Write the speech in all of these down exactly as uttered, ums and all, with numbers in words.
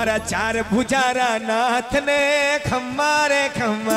मारा चार भुजारा नाथ ने खम्मा रे खम्मा।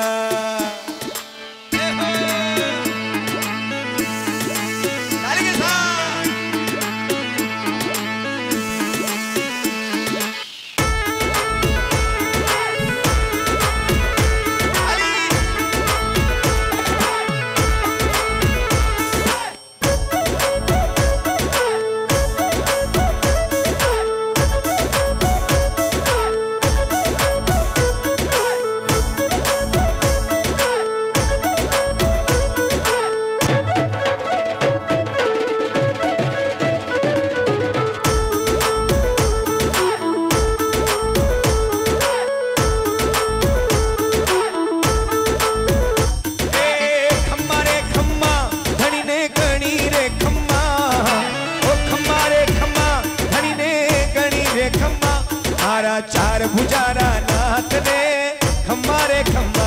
चार भुजारा नाथ ने खम्मा रे खम्मा।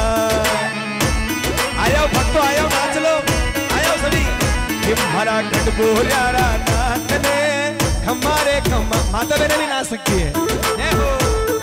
आयो भक्तो आयो नाच लो, आयो सभी। हमारा गढ़बोरारा नाथ ने खम्मा रे खम्मा। माता बहने भी नाच सकती है, है हो।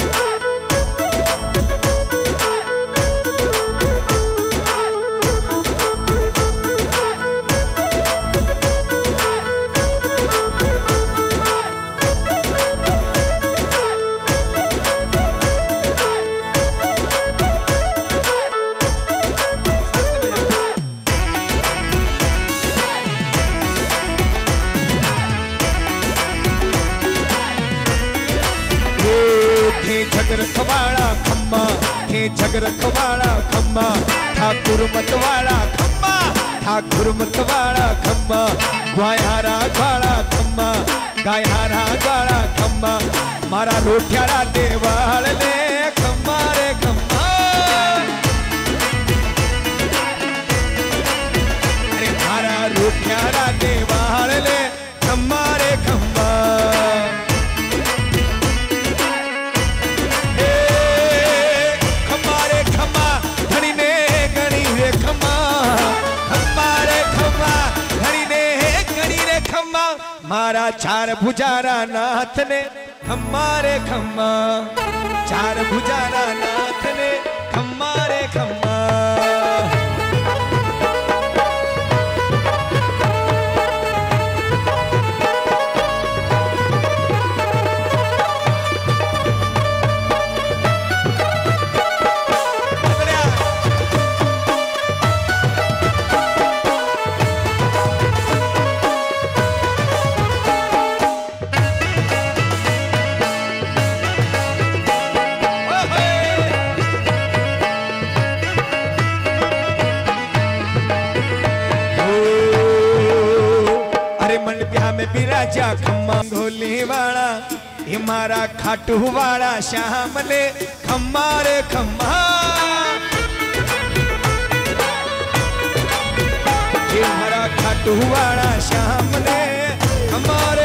झगर खवाड़ा खम्मा, हे झगर खवाड़ा खम्मा। ठाकुर मतवाड़ा खम्मा, ठाकुर मतवाड़ा खम्मा। ग्वायारा ग्वाड़ा खम्मा, गायारा ग्वाड़ा खम्मा। मारा रोटियारा देवाल ले खम्मा रे खम्मा। अरे मारा रोटियारा देवाल ले खम्मा रे खम्मा। मारा चार भुजारा नाथ ने खम्मा रे खम्मा। चार भुजारा नाथ ने खम्मा रे खम्मा। बिराजा खम्मा घोली वाला, ये मारा खाटू वाला श्याम ले खम्मा रे खम्मा। ये मारा खाटू वाला श्याम ले खम्मा रे।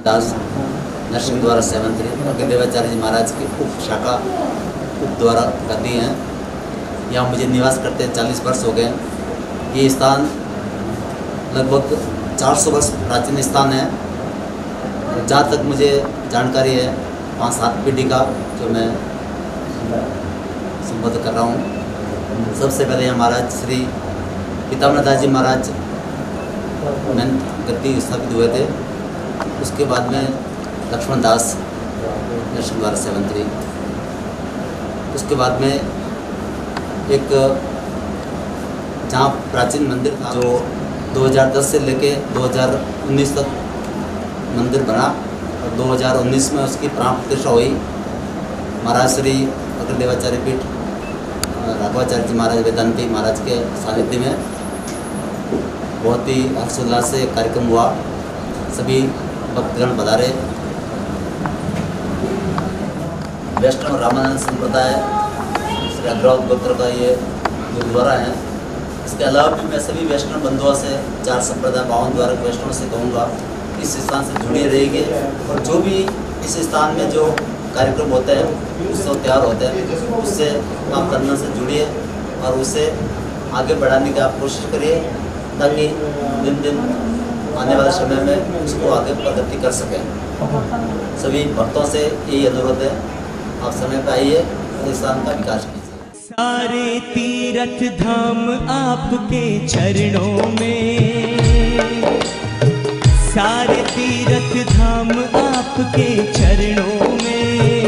दास नरसिंह द्वारा सेवंतरी अग्नि देवाचार्य जी महाराज की उप शाखा उप द्वारा गद्दी हैं। यहाँ मुझे निवास करते चालीस वर्ष हो गए। ये स्थान लगभग चार सौ वर्ष प्राचीन स्थान है। जहाँ तक मुझे जानकारी है पाँच सात पीढ़ी का जो मैं संबोधित कर रहा हूँ। सबसे पहले यहाँ महाराज श्री पितामह दास जी महाराज में गद्दी स्थापित हुए थे। उसके बाद में लक्ष्मण दास नरसिंह द्वारा सेवंतरी। उसके बाद में एक जहाँ प्राचीन मंदिर था जो दो हज़ार दस से लेके दो हज़ार उन्नीस तक मंदिर बना और दो हज़ार उन्नीस में उसकी प्राण प्रतिष्ठा हुई। महाराज श्री अग्नि देवाचार्य पीठ राघवाचार्य जी महाराज वेदांती महाराज के सानिध्य में बहुत ही हर्षोल्लास से कार्यक्रम हुआ। सभी भक्तगण पधारे। वैष्णव रामानंद संप्रदाय श्री अग्रवाल गोत्र का ये गुरुद्वारा है। इसके अलावा भी मैं सभी वैष्णव बंधुओं से चार संप्रदाय बावन द्वारा वैष्णव से कहूँगा इस स्थान से जुड़े रहेंगे और जो भी इस स्थान में जो कार्यक्रम होते हैं उत्सव त्यौहार होते हैं उससे आप तन से जुड़िए और उसे आगे बढ़ाने की आप कोशिश करिए ताकि दिन दिन आने वाले समय में उसको आगे प्रगति कर सकें। सभी भक्तों से यही अनुरोध है, आप समय पर आइए और इस स्थान का विकास कीजिए। सारे तीर्थ धाम आपके चरणों में, सारे तीर्थ धाम आपके चरणों में।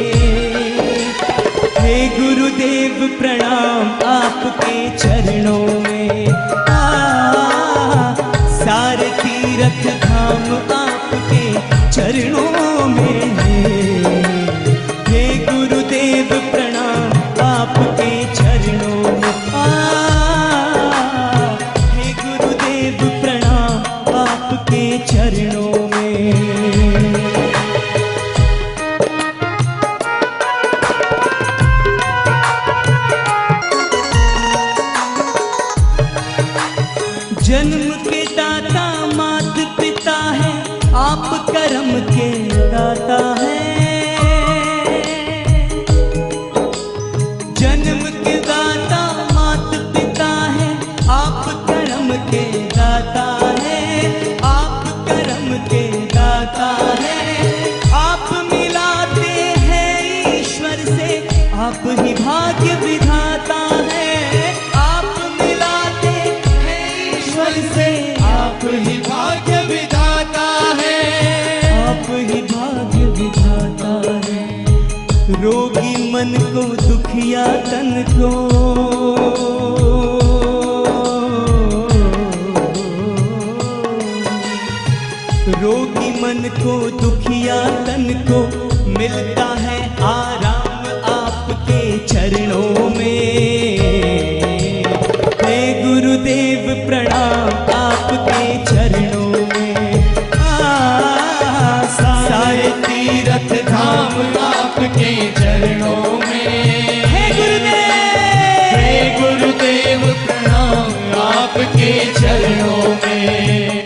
हे गुरुदेव प्रणाम आपके चरणों में। आ, सारे तीर्थ धाम आपके चरणों में। हे गुरुदेव प्रणाम आपके चरणों में। आ, हे गुरुदेव प्रणाम आपके चरणों में। जन्म के दाता मात पिता है, आप कर्म के दाता हैं। जन्म के दाता मात पिता है, आप कर्म के दाता हैं। आप कर्म के दाता हैं। आप मिलाते हैं ईश्वर से, आप ही भाग्य विधाता हैं। आप मिलाते हैं ईश्वर से, आप ही भाग्य विधाता है। आप ही भाग्य विधाता है। रोगी मन को दुखिया तन को, रोगी मन को दुखिया तन को मिलता है आराम आपके चरणों में। हे गुरुदेव प्रणाम आपके चरणों में। आ, सारे तीर्थ धाम आपके चरणों में। हे गुरुदेव, हे गुरुदेव प्रणाम आपके चरणों में।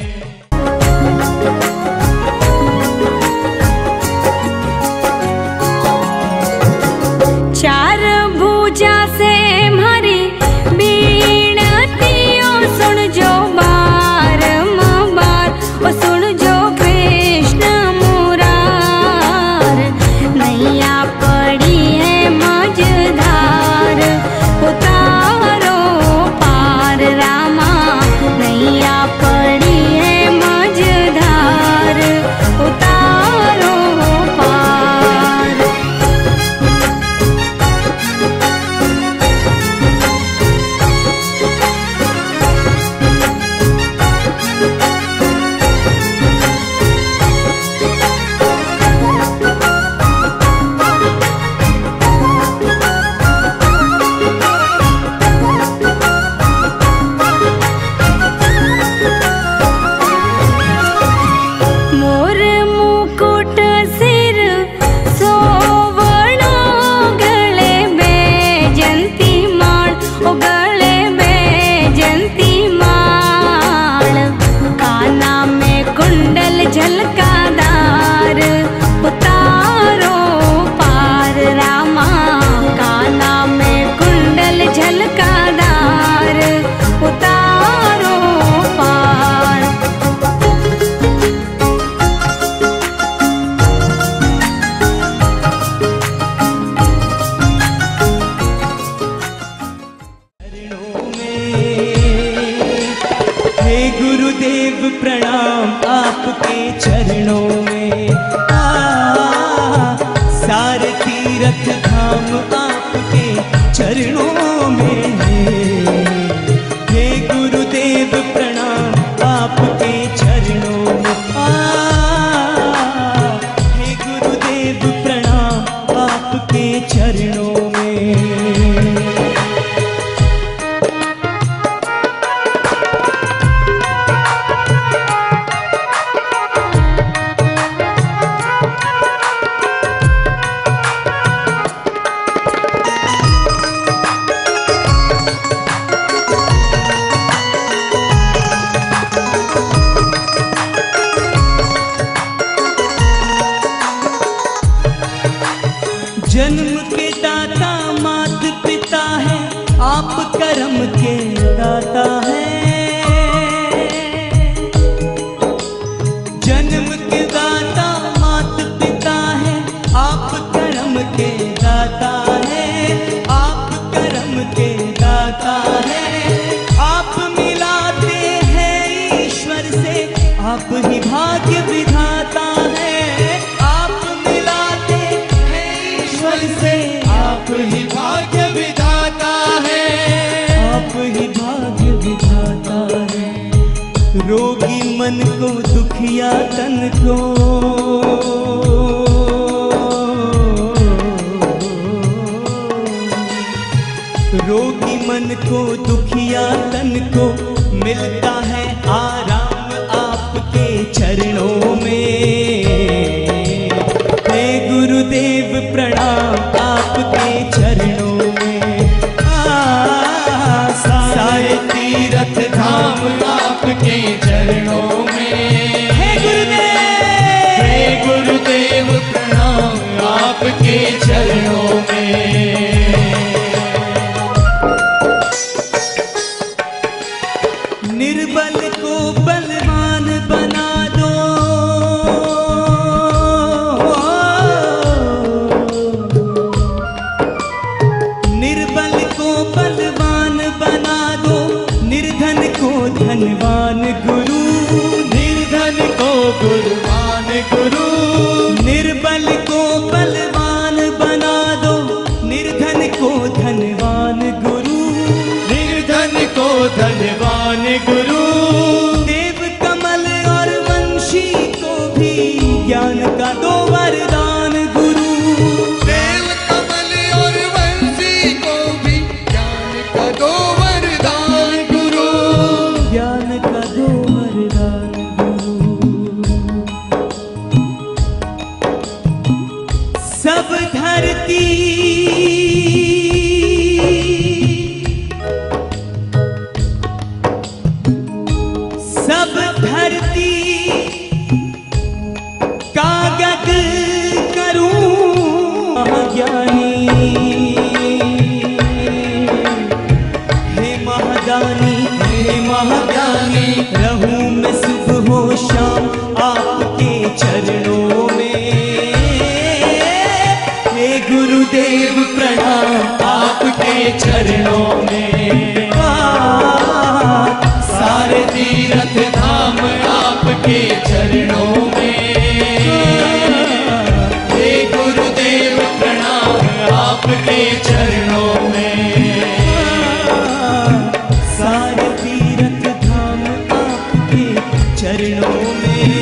चार भुजा से मारी बीनतियों सुन जो बा चरणों में। आ, सारे तीर्थ धाम आपके चरणों में है। हे गुरुदेव प्रणाम आपके चरणों में। आ, हे गुरुदेव प्रणाम आपके चरणों में। जन्म के दाता मात पिता है, आप कर्म के दाता हैं। जन्म के दाता मात पिता है, आप कर्म के दाता हैं। आप कर्म के दाता हैं। आप मिलाते हैं ईश्वर से, आप ही भाग्य विधाता हैं। आप मिलाते से आप ही भाग्य विधाता है। आप ही भाग्य विधाता है। रोगी मन को दुखिया तन को, रोगी मन को दुखिया तन को मिलता है आराम आपके चरणों में। हे गुरुदेव प्रणाम आपके चरणों में। आ, सारे तीर्थ धाम आपके चरणों में। हे गुरुदेव, हे गुरुदेव प्रणाम आपके चरणों में। निर्बल को बलवान बना दो, बलवान बना दो, निर्धन को धनवान गुरु। निर्धन को गुरुवान गुरु। निर्बल को बलवान बना दो, निर्धन को धनवान गुरु। निर्धन को धनवान गुरु। देव कमल और वंशी को भी ज्ञान का दो वरदान गुरु। देव कमल और वंशी को भी दो वरदान गुरु। ज्ञान का दो वरदान गुरु। सब धरती सब धरती कागज करूं ज्ञानी। हे महादानी रहूं मैं सुबह हो शाम आपके चरणों में। हे गुरुदेव प्रणाम आपके चरणों में। आ, सारे तीर्थ धाम आपके चरणों में। हे गुरुदेव प्रणाम आपके चरणों में। चरणों में।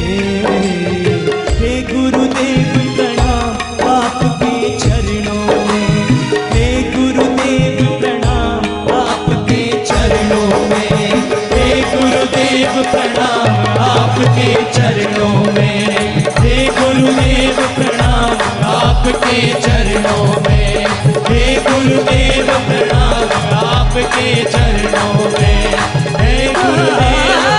हे गुरुदेव प्रणाम आपके चरणों में। हे गुरुदेव प्रणाम आपके चरणों में। हे गुरुदेव प्रणाम आपके चरणों में। हे गुरुदेव प्रणाम आपके चरणों में। हे गुरुदेव प्रणाम आपके चरणों में। हे गुरुदेव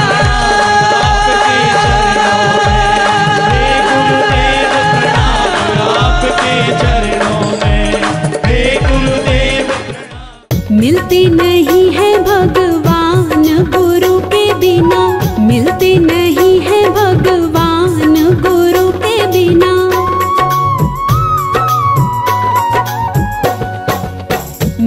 मिलते नहीं है भगवान गुरु के बिना। मिलते नहीं है भगवान गुरु के बिना।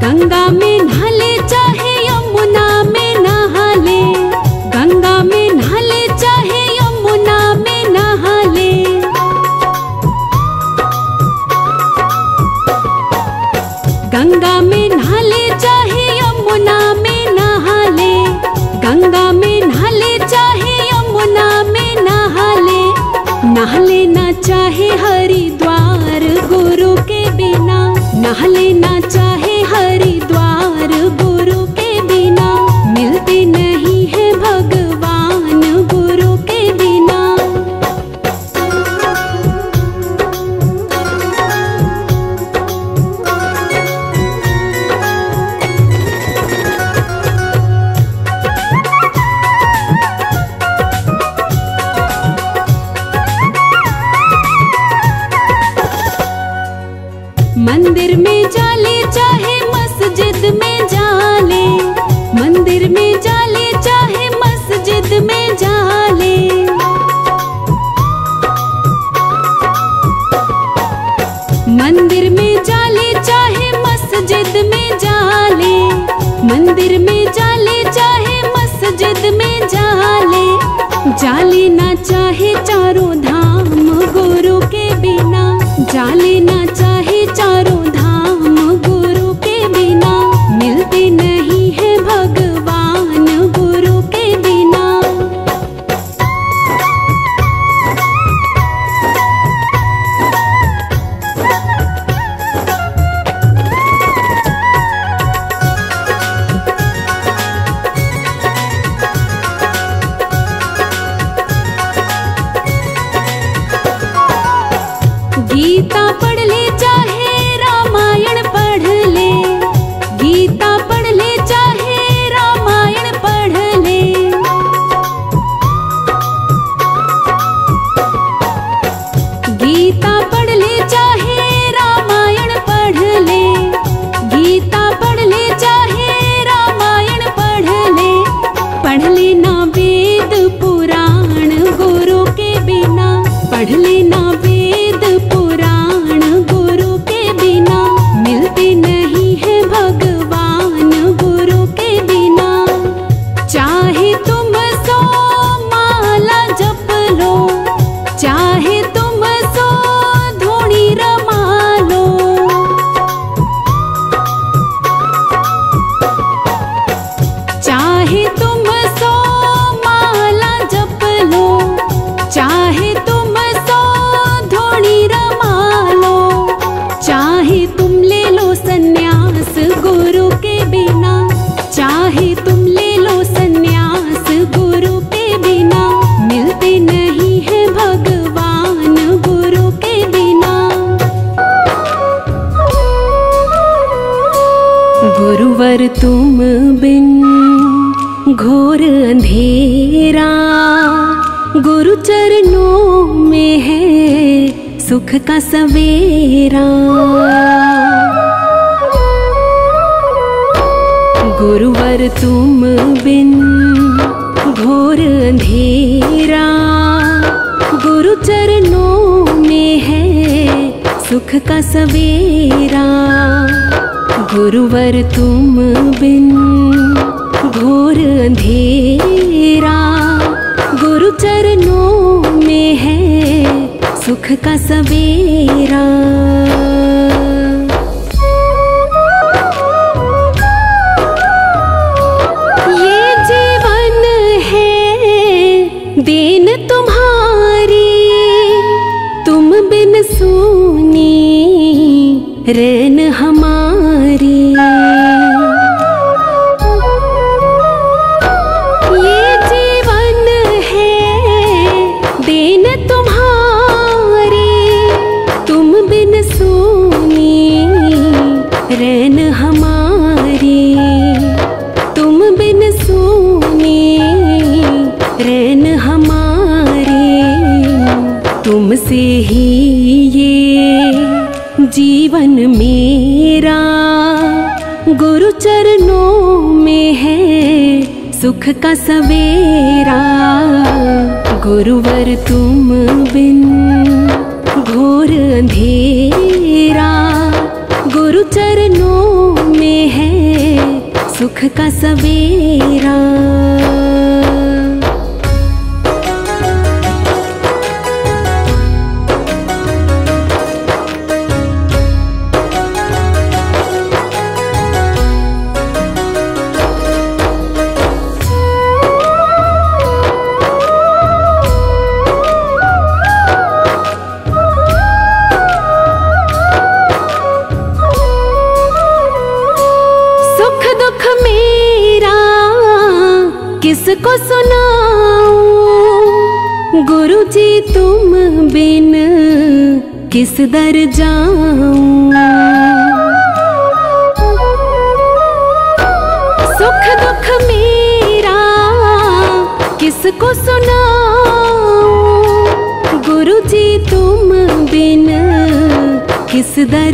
गंगा में नहा ले चाहे यमुना में नहा ले, गंगा में नहा ले चाहे यमुना में नहा ले। गंगा में नहा ले चाहे यमुना में नहा ले, गंगा में नहा ले चाहे यमुना में नहा ले। नहा लेना चाहे हरिद्वार गुरु के बिना, नहा लेना चाहे हरिद्वार गुरु के बिना। मिलते नहीं है भगवान गुरु के बिना। मंदिर में जाले चाहे मस्जिद में जाले, मंदिर में जाले चाहे मस्जिद में जाले। मंदिर में जाले चाहे मस्जिद में जाले, मंदिर में जाले चाहे मस्जिद में जाले। जाले ना चाहे चारों धाम गुरु के बिना, जाले ना चाहे चारों धाम गुरु के बिना। मिलते नहीं है भगवान गुरु के बिना। गीता पढ़ ले चाहे रामायण पढ़ ले, गीता पढ़ ले चाहे रामायण पढ़ ले। गीता पढ़ ले चाहे रामायण पढ़ ले, गीता पढ़ ले चाहे रामायण पढ़ ले। पढ़ लेना वेद पुराण गुरु के बिना, पढ़ लेना वेद पुराण गुरु के बिना। मिलते नहीं है भगवान गुरु के बिना। चाहे तुम सो माला जप लो, चाहे तुम सो धूनी रमा लो। चाहे तुम सो माला जप लो, चाहे तुम सो धूनी रमा लो। चाहे तुम ले लो सन्यास गुरु के बिना, चाहे तुम ले लो सन्यास गुरु के बिना। मिलते नहीं है भगवान गुरु के बिना। गुरुवर तुम बिन घोर अंधेरा, गुरु चरणों में है सुख का सवेरा। गुरुवर तुम बिन घोर अंधेरा, गुरु चरणों में है सुख का सवेरा। गुरुवर तुम बिन घोर अंधेरा, गुरु चरणों में है सुख का सवेरा। ये जीवन है देन तुम्हारी, तुम बिन सूनी रैन हमारी। ये जीवन है देन तुम्हारी, तुम बिन सूनी रैन हमारी। तुम बिन सूनी रैन हमारी। तुमसे ही ये जीवन मेरा, गुरु चरणों में है सुख का सवेरा। गुरुवर तुम बिन घोर अंधेरा, गुरु चरणों में है सुख का सवेरा। किसको सुनाऊं गुरु जी तुम बिन किस दर जाऊं। सुख दुख मेरा किसको सुनाऊं गुरु जी तुम बिन किस दर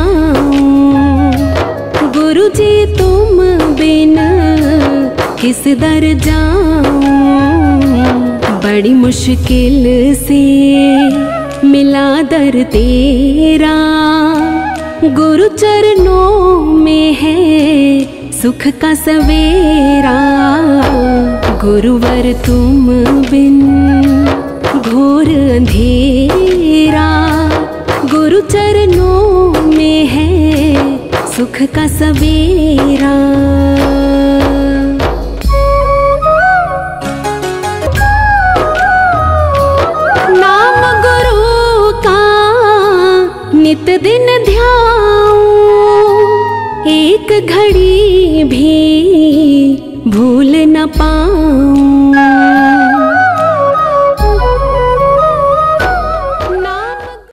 जाऊं। गुरु जी तुम बिन किस दर जाऊं। बड़ी मुश्किल से मिला दर तेरा, गुरु चरणों में है सुख का सवेरा। गुरुवर तुम बिन घोर अंधेरा, गुरु चरणों में है सुख का सवेरा। नित दिन ध्याऊं एक घड़ी भी भूल न पाऊं।